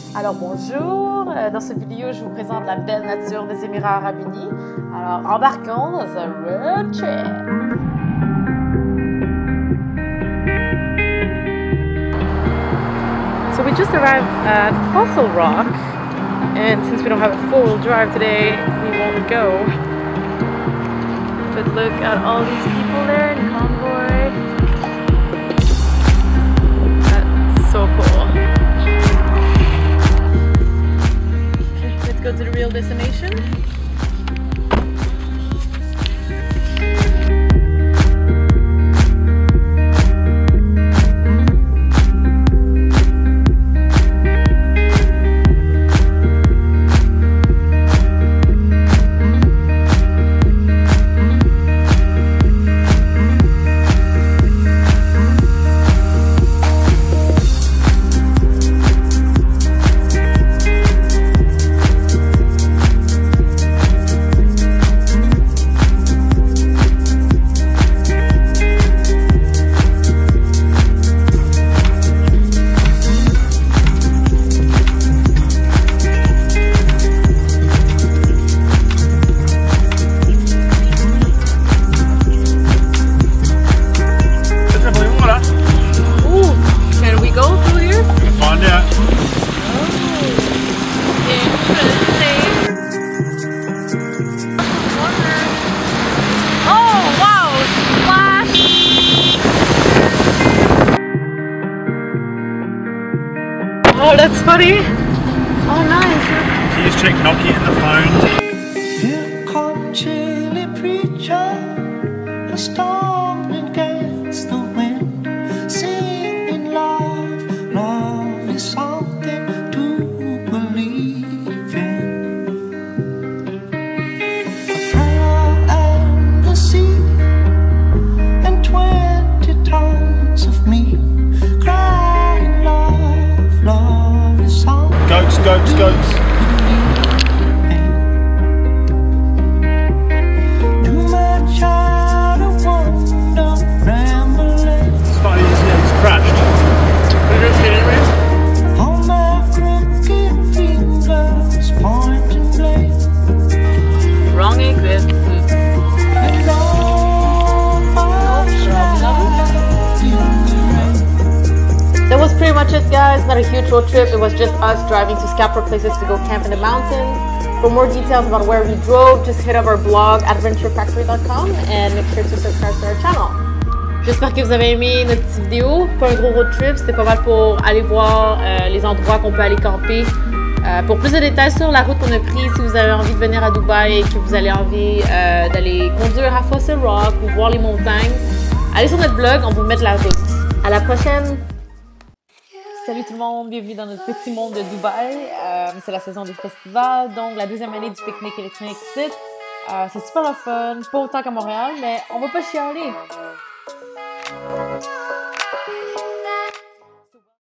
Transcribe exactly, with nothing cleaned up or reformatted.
Alors bonjour, euh, dans cette vidéo je vous présente la belle nature des Émirats Arabes Unis. Alors embarquons dans un road trip. So we just arrived at Fossil Rock, and since we don't have a four-wheel drive today, we won't go. But look at all these people there in convoy. That's so cool. Okay, let's go to the real destination. Oh, that's funny. Oh, nice. Please check Nokia in the phone. Here come chilly preacher and storming against the wind, singing love, love is something to believe in. A prayer and the sea and twenty tons of me crying love, love is something. Goats, goats, goats. That was pretty much it, guys. Not a huge road trip. It was just us driving to scout places to go camp in the mountains. For more details about where we drove, just hit up our blog adventure factory dot com and make sure to subscribe to our channel. J'espère que vous avez aimé notre petite vidéo. Pas un gros road trip, c'était pas mal pour aller voir euh, les endroits qu'on peut aller camper. Euh, pour plus de détails sur la route qu'on a prise, si vous avez envie de venir à Dubaï et que vous avez envie euh, d'aller conduire à Fossil Rock ou voir les montagnes, allez sur notre blog, on vous met la route. À la prochaine! Salut tout le monde, bienvenue dans notre petit monde de Dubaï. Euh, c'est la saison des festivals, donc la deuxième année du pique-nique électronique ici. Euh, c'est super le fun, pas autant qu'à Montréal, mais on va pas chialer.